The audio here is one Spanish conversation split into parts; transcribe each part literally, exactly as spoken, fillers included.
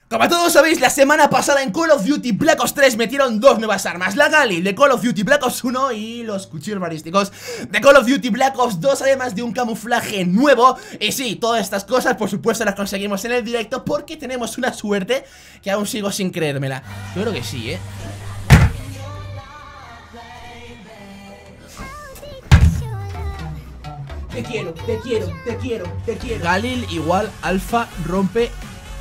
Como todos sabéis, la semana pasada en Call of Duty Black Ops tres metieron dos nuevas armas, la Galil de Call of Duty Black Ops uno y los cuchillos balísticos de Call of Duty Black Ops dos, además de un camuflaje nuevo. Y sí, todas estas cosas por supuesto las conseguimos en el directo porque tenemos una suerte que aún sigo sin creérmela. Yo creo que sí, eh Te quiero, te quiero, te quiero, te quiero. Galil igual alfa rompe.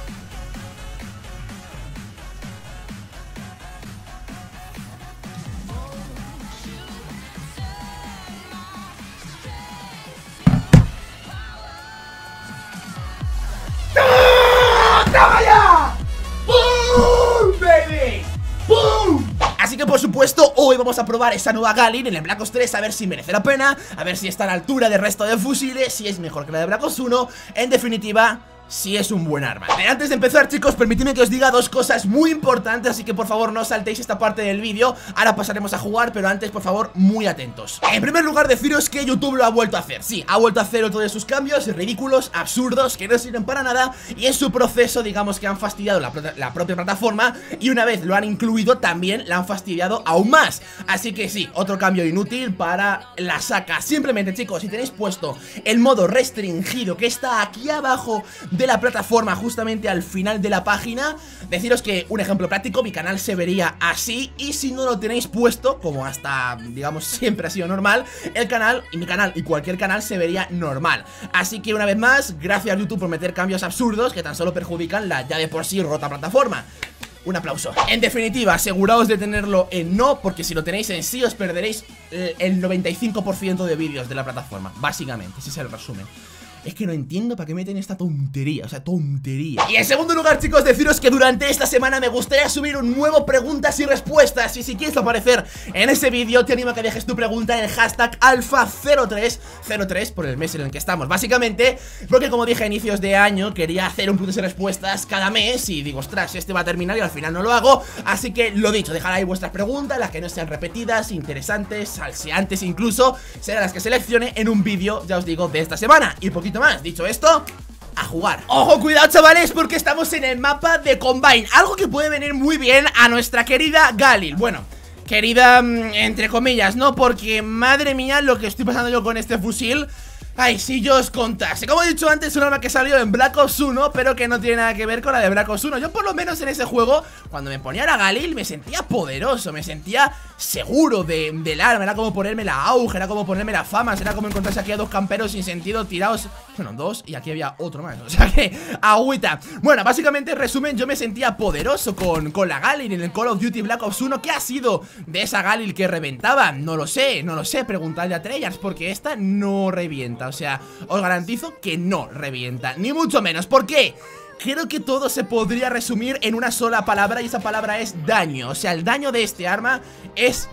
Así que por supuesto hoy vamos a probar esa nueva Galil en el Black Ops tres, a ver si merece la pena, a ver si está a la altura del resto de fusiles, si es mejor que la de Black Ops uno, en definitiva, si es un buen arma. Pero antes de empezar, chicos, permitidme que os diga dos cosas muy importantes, así que por favor no saltéis esta parte del vídeo. Ahora pasaremos a jugar, pero antes, por favor, muy atentos. En primer lugar, deciros que YouTube lo ha vuelto a hacer. Sí, ha vuelto a hacer otro de sus cambios ridículos, absurdos, que no sirven para nada. Y en su proceso, digamos que han fastidiado la, la propia plataforma. Y una vez lo han incluido, también la han fastidiado aún más. Así que sí, otro cambio inútil para la saca. Simplemente, chicos, si tenéis puesto el modo restringido, que está aquí abajo de la plataforma, justamente al final de la página, deciros que, un ejemplo práctico, mi canal se vería así. Y si no lo tenéis puesto, como hasta, digamos, siempre ha sido normal, el canal, y mi canal, y cualquier canal se vería normal. Así que una vez más, gracias a YouTube por meter cambios absurdos que tan solo perjudican la ya de por sí rota plataforma. Un aplauso. En definitiva, aseguraos de tenerlo en no, porque si lo tenéis en sí os perderéis el noventa y cinco por ciento de vídeos de la plataforma. Básicamente, ese es el resumen. Es que no entiendo para qué meten esta tontería, o sea, tontería. Y en segundo lugar, chicos, deciros que durante esta semana me gustaría subir un nuevo preguntas y respuestas. Y si quieres aparecer en ese vídeo, te animo a que dejes tu pregunta en el hashtag alfa cero tres cero tres, por el mes en el que estamos, básicamente, porque como dije a inicios de año, quería hacer un preguntas y respuestas cada mes. Y digo, ostras, este va a terminar y al final no lo hago. Así que lo dicho, dejad ahí vuestras preguntas, las que no sean repetidas, interesantes, salseantes incluso, serán las que seleccione en un vídeo, ya os digo, de esta semana. Y poquito más, dicho esto, a jugar. Ojo, cuidado, chavales, porque estamos en el mapa de Combine, algo que puede venir muy bien a nuestra querida Galil. Bueno, querida, entre comillas, ¿no? Porque, madre mía, lo que estoy pasando yo con este fusil. Ay, si yo os contase. Como he dicho antes, es un arma que salió en Black Ops uno, pero que no tiene nada que ver con la de Black Ops uno. Yo por lo menos en ese juego, cuando me ponía la Galil, me sentía poderoso, me sentía seguro de, del arma. Era como ponerme la auge, era como ponerme la fama, era como encontrarse aquí a dos camperos sin sentido tirados. Bueno, dos, y aquí había otro más, o sea que, agüita. Bueno, básicamente, en resumen, yo me sentía poderoso con, con la Galil en el Call of Duty Black Ops uno. ¿Qué ha sido de esa Galil que reventaba? No lo sé, no lo sé, preguntadle a Treyarch, porque esta no revienta. O sea, os garantizo que no revienta, ni mucho menos. ¿Por qué? Creo que todo se podría resumir en una sola palabra, y esa palabra es daño. O sea, el daño de este arma es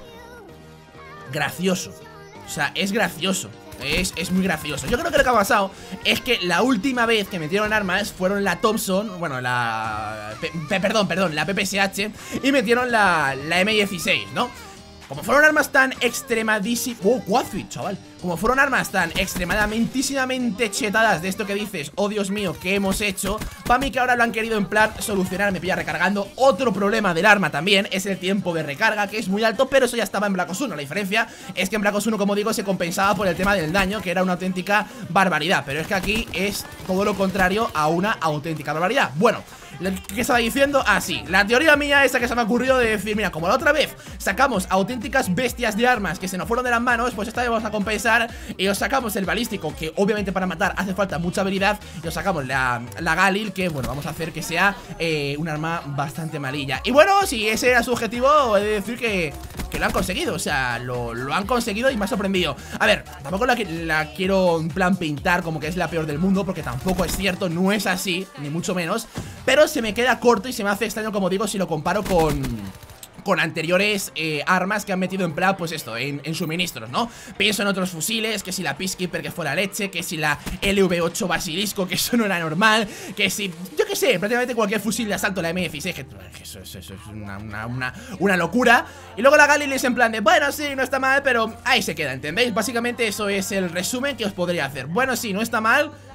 gracioso. O sea, es gracioso. Es, es muy gracioso. Yo creo que lo que ha pasado es que la última vez que metieron armas fueron la Thompson, bueno, la... P perdón, perdón, la P P S H, y metieron la, la M dieciséis, ¿no? Como fueron armas tan extremadísimas... ¡Oh, Quadfit, chaval! Como fueron armas tan extremadamente chetadas de esto que dices, oh Dios mío, ¿qué hemos hecho? Para mí que ahora lo han querido en plan solucionar, me pilla recargando. Otro problema del arma también es el tiempo de recarga, que es muy alto, pero eso ya estaba en Black Ops uno. La diferencia es que en Black Ops uno, como digo, se compensaba por el tema del daño, que era una auténtica barbaridad. Pero es que aquí es todo lo contrario a una auténtica barbaridad. Bueno, ¿qué estaba diciendo? Ah, sí, la teoría mía esa que se me ha ocurrido de decir, mira, como la otra vez sacamos auténticas bestias de armas que se nos fueron de las manos, pues esta vez vamos a compensar y os sacamos el balístico, que obviamente para matar hace falta mucha habilidad, y os sacamos la, la Galil, que bueno, vamos a hacer que sea eh, un arma bastante malilla. Y bueno, si ese era su objetivo, he de decir que, que lo han conseguido, o sea, lo, lo han conseguido y me ha sorprendido. A ver, tampoco la, la quiero en plan pintar como que es la peor del mundo, porque tampoco es cierto, no es así, ni mucho menos, pero se me queda corto y se me hace extraño, como digo, si lo comparo con... con anteriores eh, armas que han metido en plan, pues esto, en, en suministros, ¿no? Pienso en otros fusiles, que si la Peacekeeper, que fuera leche, que si la L V ocho Basilisco, que eso no era normal, que si, yo qué sé, prácticamente cualquier fusil de asalto, la M dieciséis, que, que eso, eso, eso es una, una, una, una locura. Y luego la Galil es en plan de, bueno, sí, no está mal, pero ahí se queda, ¿entendéis? Básicamente eso es el resumen que os podría hacer. Bueno, sí, no está mal,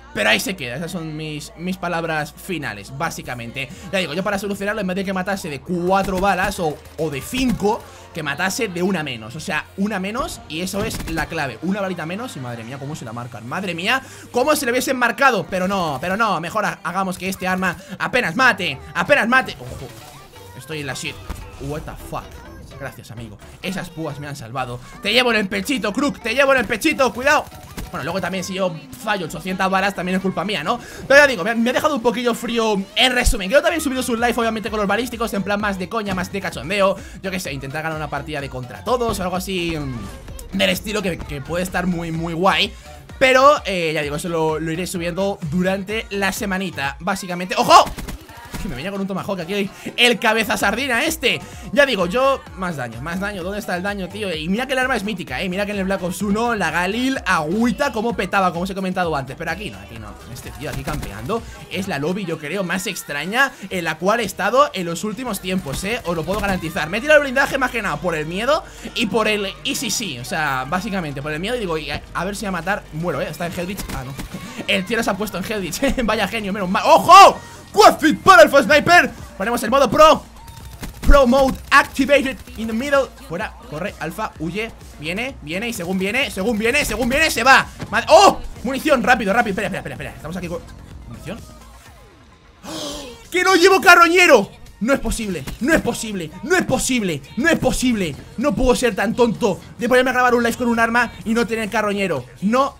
Pero ahí se queda, esas son mis, mis palabras finales, básicamente. Ya digo, yo para solucionarlo, en vez de que matase de cuatro balas o, o de cinco, que matase de una menos. O sea, una menos, y eso es la clave. Una balita menos y madre mía, cómo se la marcan. Madre mía, cómo se le hubiesen marcado. Pero no, pero no, mejor hagamos que este arma apenas mate, apenas mate. Ojo, estoy en la shit. What the fuck. Gracias, amigo, esas púas me han salvado. Te llevo en el pechito, Crook, te llevo en el pechito, cuidado. Bueno, luego también si yo fallo ochocientas balas también es culpa mía, ¿no? Pero ya digo, me, me ha dejado un poquillo frío. En resumen, quiero también subir un live obviamente con los balísticos, en plan más de coña, más de cachondeo. Yo qué sé, intentar ganar una partida de contra todos o algo así mmm, del estilo que, que puede estar muy, muy guay. Pero, eh, ya digo, eso lo, lo iré subiendo durante la semanita, básicamente. ¡Ojo! Que me venía con un tomahawk aquí, el cabeza sardina este. Ya digo, yo, más daño, más daño. ¿Dónde está el daño, tío? Y mira que el arma es mítica, eh. Mira que en el Black Ops uno la Galil agüita como petaba, como os he comentado antes. Pero aquí no, aquí no, este tío aquí campeando es la lobby, yo creo, más extraña en la cual he estado en los últimos tiempos, eh. Os lo puedo garantizar. Me he tirado el blindaje más que nada por el miedo y por el y sí, sí, o sea, básicamente por el miedo. Y digo, y a, a ver si a matar muero, eh. Está en Hellbridge, ah, no. El tío se ha puesto en Hellbridge. Vaya genio, menos mal. ¡Ojo! Quadfit para el Sniper. Ponemos el modo Pro. Pro Mode activated in the middle. Fuera, corre, Alfa, huye. Viene, viene y según viene, según viene, según viene, se va. Madre ¡oh! Munición, rápido, rápido. Espera, espera, espera, espera. Estamos aquí con... ¿Munición? ¡Oh! ¡Que no llevo carroñero! No es posible, no es posible, no es posible, no es posible. No puedo ser tan tonto de ponerme a grabar un live con un arma y no tener carroñero. No...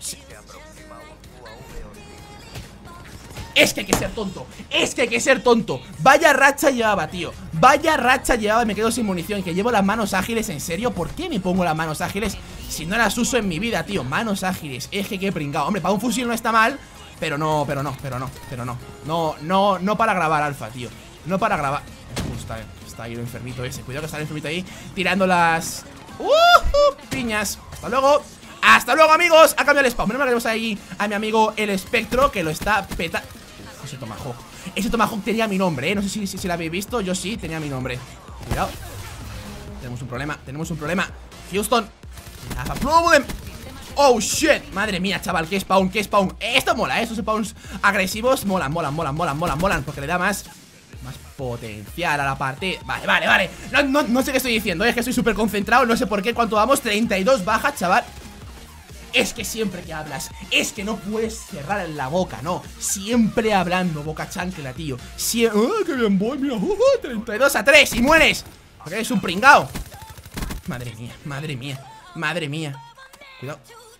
Es que hay que ser tonto, es que hay que ser tonto. Vaya racha llevaba, tío. Vaya racha llevaba y me quedo sin munición. Que llevo las manos ágiles, ¿en serio? ¿Por qué me pongo las manos ágiles si no las uso en mi vida, tío? Manos ágiles, es que qué pringado. Hombre, para un fusil no está mal, pero no, pero no, pero no, pero no. No, no, no para grabar, Alfa, tío. No para grabar. Uh, está, está ahí el enfermito ese. Cuidado que está el enfermito ahí tirando las... Uh, uh, piñas. Hasta luego. Hasta luego, amigos. Ha cambiado el spawn. Menos mal que tenemos ahí a mi amigo el espectro, que lo está peta... Ese tomahawk, ese tomahawk tenía mi nombre, ¿eh? No sé si, si, si lo habéis visto, yo sí, tenía mi nombre. Cuidado. Tenemos un problema, tenemos un problema. Houston. Oh, shit. Madre mía, chaval, qué spawn, qué spawn. Esto mola, ¿eh? Esos spawns agresivos molan, molan, molan, molan, molan, molan. Porque le da más... más potencial a la partida. Vale, vale, vale. No, no, no sé qué estoy diciendo, ¿eh? Es que estoy súper concentrado, no sé por qué. ¿Cuánto vamos? treinta y dos bajas, chaval. Es que siempre que hablas, es que no puedes cerrar la boca, no. Siempre hablando, boca chancla, tío. Siempre... ¡Oh, qué bien voy! Mira, uh, treinta y dos a tres y mueres. Porque eres un pringao. Madre mía, madre mía, madre mía. Cuidado.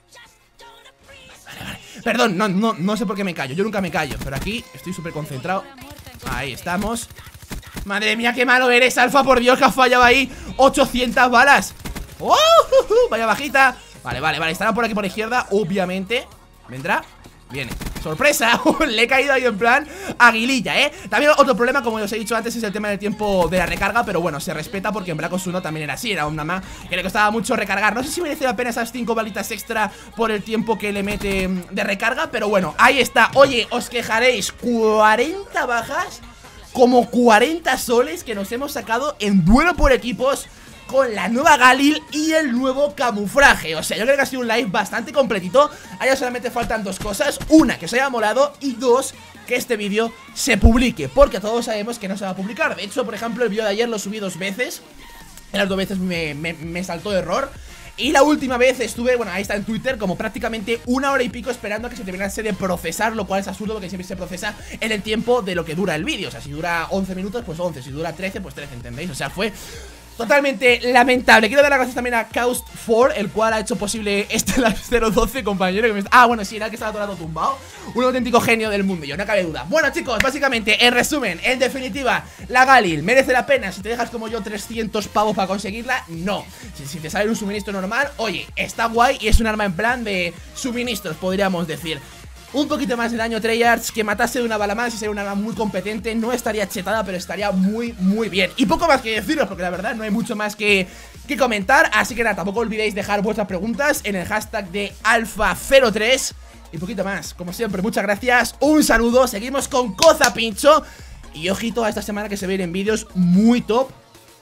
Vale, vale. Perdón, no, no, no sé por qué me callo. Yo nunca me callo, pero aquí estoy súper concentrado. Ahí estamos. Madre mía, qué malo eres, Alfa, por Dios, que has fallado ahí ochocientas balas. ¡Oh! Uh, uh, vaya bajita. Vale, vale, vale, estará por aquí por la izquierda, obviamente. ¿Vendrá? Viene. ¡Sorpresa! Le he caído ahí en plan aguililla, ¿eh? También otro problema, como os he dicho antes, es el tema del tiempo de la recarga. Pero bueno, se respeta porque en Black Ops uno también era así. Era un arma que le costaba mucho recargar. No sé si merece la pena esas cinco balitas extra por el tiempo que le mete de recarga, pero bueno, ahí está. Oye, os quejaréis, cuarenta bajas, como cuarenta soles que nos hemos sacado en duelo por equipos con la nueva Galil y el nuevo camuflaje. O sea, yo creo que ha sido un live bastante completito. Ahora solamente faltan dos cosas. Una, que os haya molado. Y dos, que este vídeo se publique, porque todos sabemos que no se va a publicar. De hecho, por ejemplo, el vídeo de ayer lo subí dos veces. En las dos veces me, me, me saltó error. Y la última vez estuve, bueno, ahí está en Twitter, como prácticamente una hora y pico esperando a que se terminase de procesar, lo cual es absurdo porque siempre se procesa en el tiempo de lo que dura el vídeo. O sea, si dura once minutos, pues once, si dura trece, pues trece, ¿entendéis? O sea, fue totalmente lamentable. Quiero dar las gracias también a Caust cuatro, el cual ha hecho posible este live cero doce, compañero, que me está... Ah, bueno, sí, era el que estaba todo el rato tumbado. Un auténtico genio del mundo, yo no cabe duda. Bueno, chicos, básicamente, en resumen, en definitiva, la Galil merece la pena. Si te dejas como yo trescientos pavos para conseguirla, no. Si, si te sale un suministro normal, oye, está guay y es un arma en plan de suministros, podríamos decir. Un poquito más de daño Treyarch, que matase de una bala más y sería una arma muy competente. No estaría chetada, pero estaría muy, muy bien. Y poco más que deciros, porque la verdad no hay mucho más que, que comentar. Así que nada, tampoco olvidéis dejar vuestras preguntas en el hashtag de Alfa cero tres. Y poquito más, como siempre, muchas gracias. Un saludo, seguimos con Coza Pincho. Y ojito a esta semana que se vienen vídeos muy top.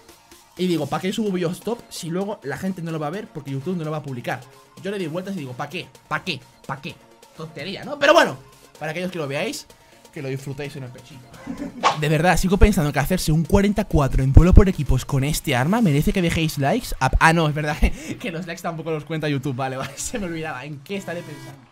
Y digo, ¿para qué subo vídeos top si luego la gente no lo va a ver porque YouTube no lo va a publicar? Yo le doy vueltas y digo, ¿para qué? ¿Para qué? ¿Para qué? Tontería, ¿no? Pero bueno, Para aquellos que lo veáis, que lo disfrutéis en el pechito. De verdad, sigo pensando que hacerse un cuarenta y cuatro en duelo por equipos con este arma merece que dejéis likes. Ah, no, es verdad que los likes tampoco los cuenta YouTube. Vale, vale, se me olvidaba. ¿En qué estaré pensando?